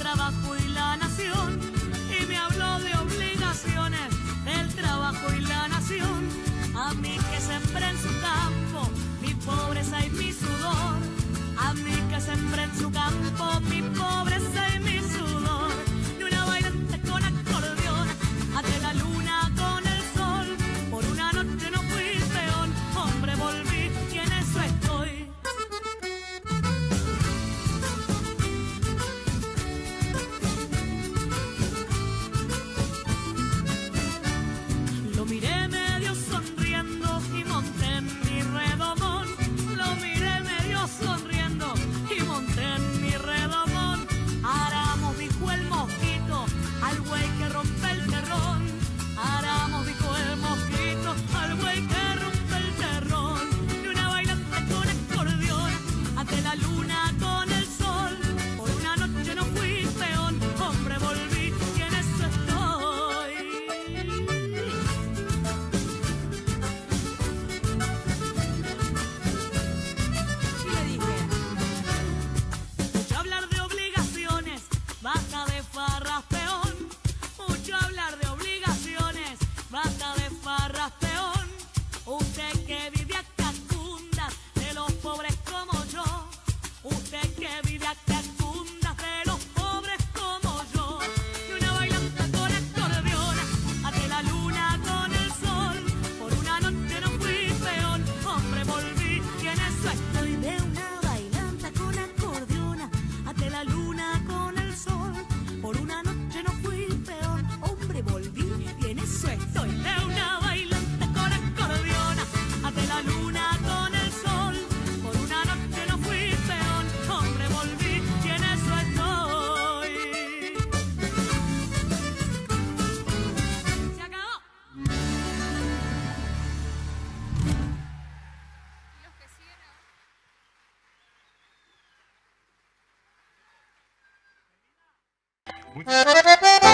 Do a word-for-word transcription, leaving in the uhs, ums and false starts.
trabajo y la nación. Y me habló de obligaciones, del trabajo y la nación. A mí que sembré en su campo mi pobreza y mi sudor. A mí que sembré en su campo mi pobreza y mi sudor. Y una bailante con acordeón, ante la luna con el sol. Por una noche no fui peón, hombre volví y en eso estoy. Lo miré medio sonriendo y monté en mi redomón. Lo miré medio sonriendo y monté en mi redomón. Aramos, dijo el mosquito, al güey que rompe el terrón. Aramos, dijo el mosquito, al güey que rompe el terrón. Y una bailante con acordeón, ante la luna con el sol. Por una noche no fui peón, hombre volví y en eso estoy. Y le dije, mucho hablar de obligaciones, basta de farras peón. Mucho hablar de obligaciones, basta de farras peón. Usted que vive a cacundas de los pobres como yo. Usted que vive a cacundas de los pobres como yo. Y una bailanta con acordeón, ante la luna con el sol. Por una noche no fui peón, hombre volví y en eso estoy. De una bailanta con acordeón, ante la luna con el sol. Por una noche no fui peón, hombre volví y en eso estoy. De una bailanta con acordeón, ante la luna con el sol. Por una noche no fui peón, hombre volví y en eso estoy. Se acabó. Los que siguen ahora. Muchas